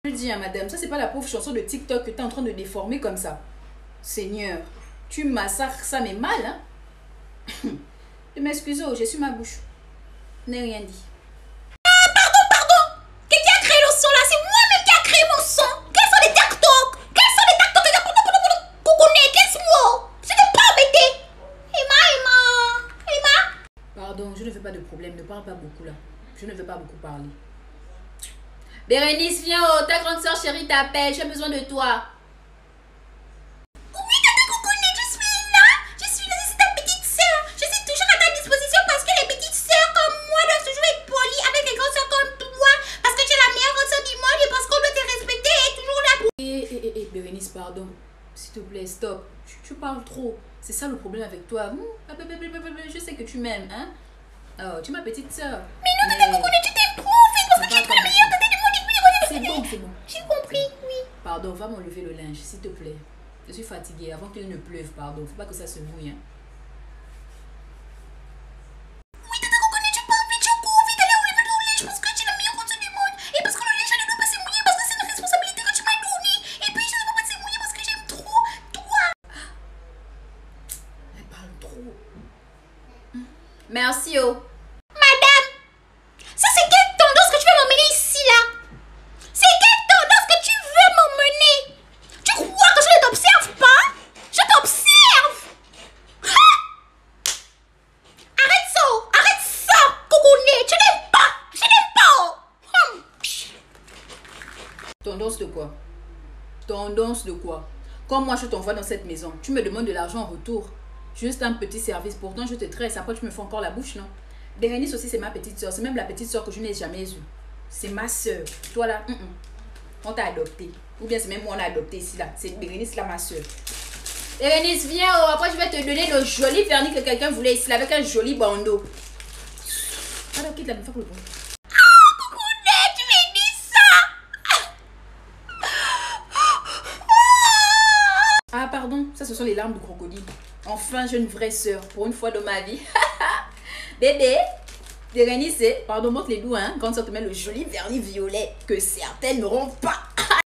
Je dis à madame, ça c'est pas la pauvre chanson de TikTok que tu es en train de déformer comme ça. Seigneur, tu massacres ça mais mal, hein. Je m'excuse, j'ai su ma bouche. Je n'ai rien dit. Pardon. Qui a créé le son là? C'est moi-même qui a créé mon son. Quels sont les TikTok? Quels sont les TikTok? Coucouné, quels mots? Je ne pas embêter. Emma. Pardon, je ne veux pas de problème. Ne parle pas beaucoup là. Je ne veux pas beaucoup parler. Bérénice, viens, oh, ta grande soeur chérie t'appelle. J'ai besoin de toi. Oui, tata Coucouné, je suis là. C'est ta petite soeur. Je suis toujours à ta disposition parce que les petites soeurs comme moi doivent toujours être polies avec les grandes soeurs comme toi. Parce que tu es la meilleure grande soeur du monde et parce qu'on doit te respecter et toujours là pour... Bérénice, pardon. S'il te plaît, stop. Tu parles trop. C'est ça le problème avec toi. Je sais que tu m'aimes, hein. Oh, tu es ma petite soeur. Mais non, tata Coucouné, tu t'éprouves parce que tu es la meilleure tata du monde. C'est bon, c'est bon. J'ai compris, oui. Pardon, va m'enlever le linge, s'il te plaît. Je suis fatiguée avant qu'il ne pleuve, pardon. Faut pas que ça se mouille, hein. Oui, tata Coucouné, tu parles vite, tu cours vite, allez enlever ton linge parce que tu es la meilleure grande soeur du monde. Et parce que le linge, elle ne doit pas se mouiller parce que c'est une responsabilité que tu m'as donnée. Et puis, je ne veux pas se mouiller parce que j'aime trop toi. Elle parle trop. Merci, oh. Madame, ça c'est quelle tendance que tu veux m'emmener ici là? C'est quelle tendance que tu veux m'emmener? Tu crois que je ne t'observe pas? Je t'observe. Arrête ça, Coucouné, tu n'aimes pas, je n'aime pas. Tendance de quoi? Tendance de quoi? Quand moi je t'envoie dans cette maison, tu me demandes de l'argent en retour. Juste un petit service. Pourtant, je te tresse. Après, tu me fais encore la bouche, non? Bérénice aussi, c'est ma petite soeur. C'est même la petite soeur que je n'ai jamais eue. C'est ma soeur. Toi là, on t'a adopté. Ou bien c'est même moi on a adopté ici là. C'est Bérénice là, ma soeur. Bérénice, viens. Oh, après, je vais te donner le joli vernis que quelqu'un voulait ici là, avec un joli bandeau. Alors, quitte la me faire le bon. Coucouné, tu m'as dit ça. Ah, pardon. Ça, ce sont les larmes du crocodile. Enfin, j'ai une vraie soeur. Pour une fois dans ma vie. Bébé. Bérénice, pardon, montre les doigts, hein. Quand ça te met le joli vernis violet que certaines n'auront pas.